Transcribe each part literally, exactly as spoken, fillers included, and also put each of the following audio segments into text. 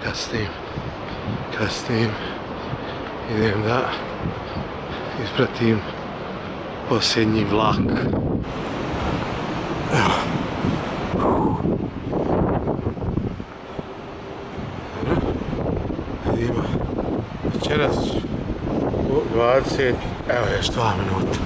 kasnim, kasnim, idem da ispratim posljednji vlak. Evo. Dobro, vidimo, večeras u dvadeset, evo još dva minuta.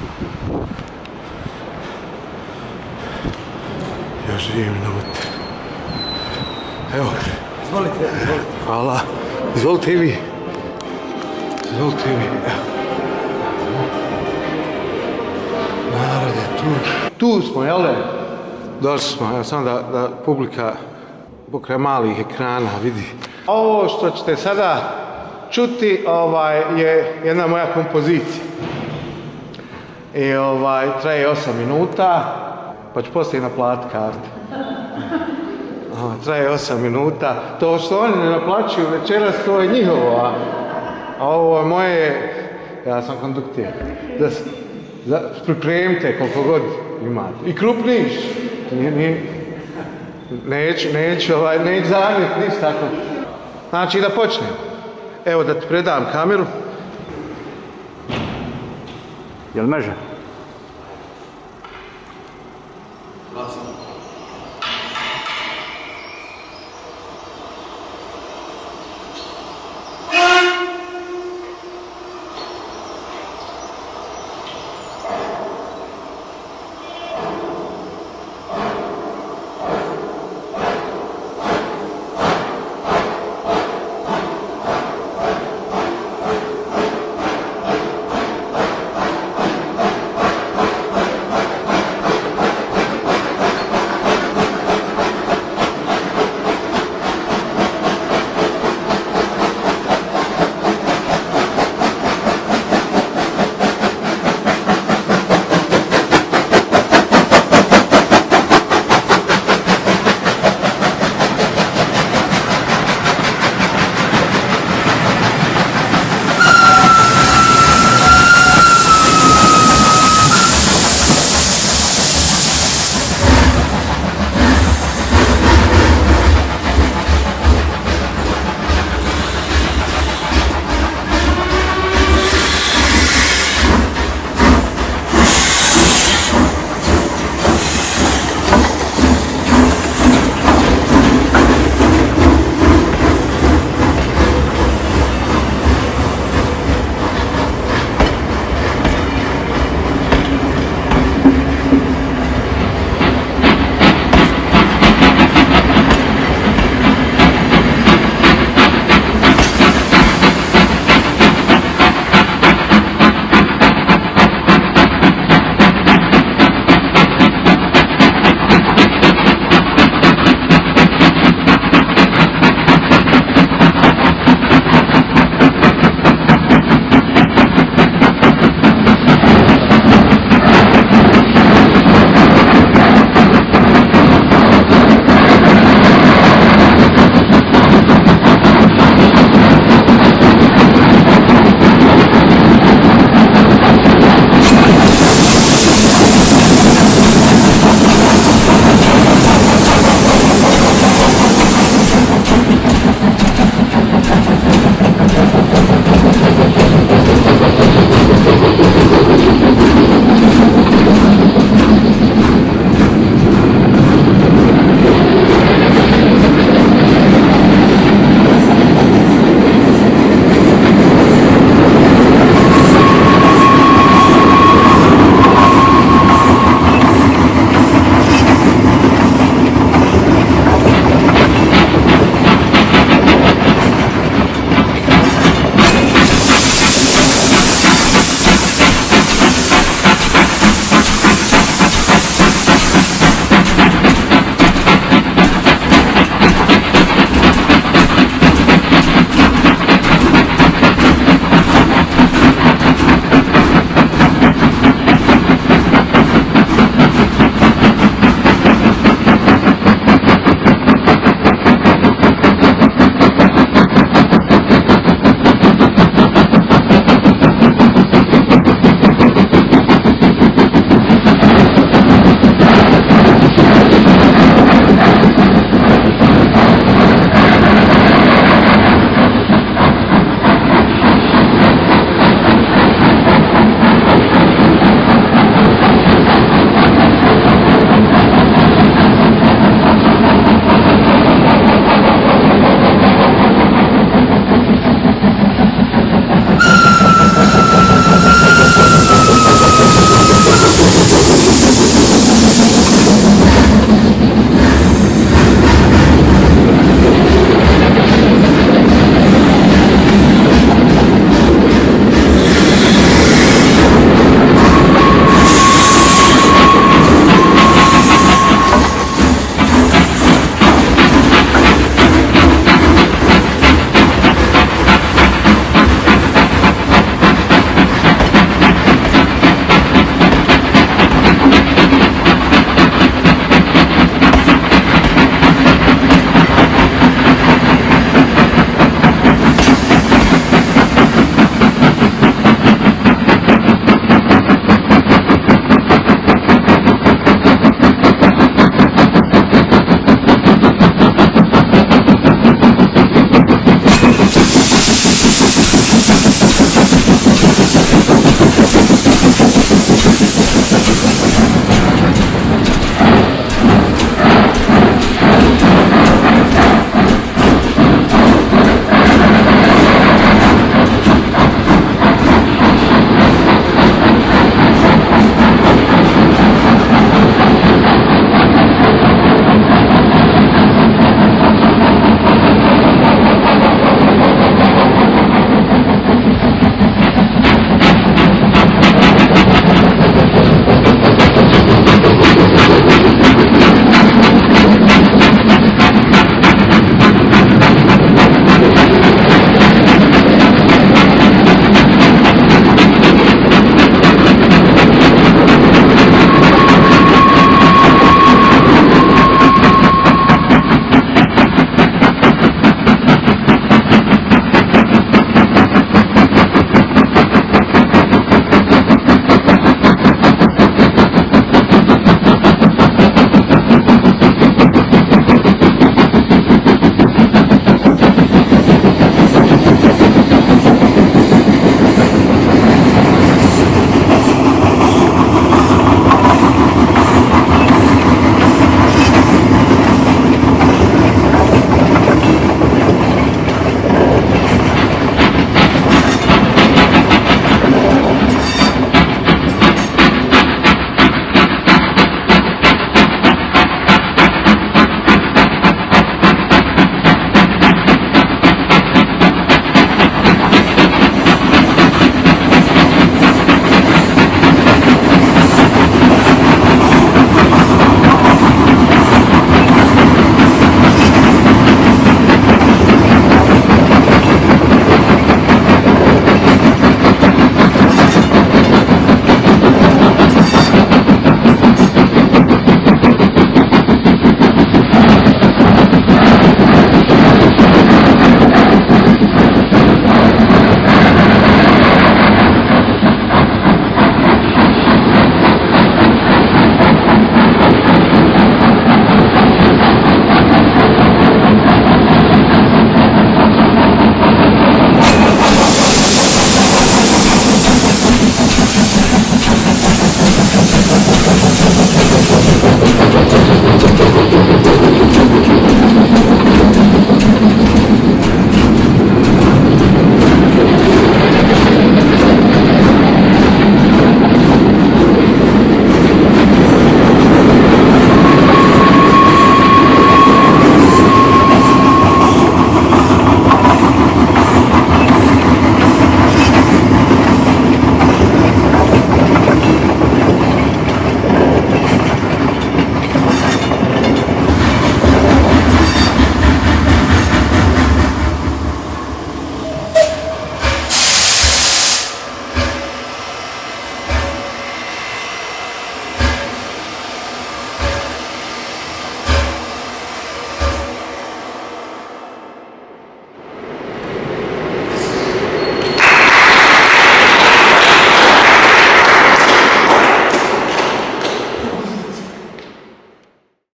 Još dvije minute. Evo. Izvolite, izvolite. Hvala. Izvolite i vi. Izvolite i vi. Narod je tu. Tu smo, jel ne? Došli smo, evo samo da, da publika pokraj malih ekrana vidi. Ovo što ćete sada čuti ovaj, je jedna moja kompozicija. I ovaj, traje osam minuta, pa ću poslije naplatiti karte. Traje osam minuta. To što oni ne naplaćuju večeras, to je njihovo, a, a ovo je moje, ja sam konduktir. Da, da pripremite koliko god imate. I krupniš. Nije, nije, neću, neću, ovaj, neću zamjeriti, ništa tako. Znači da počnem. Evo da ti predam kameru. Jel može?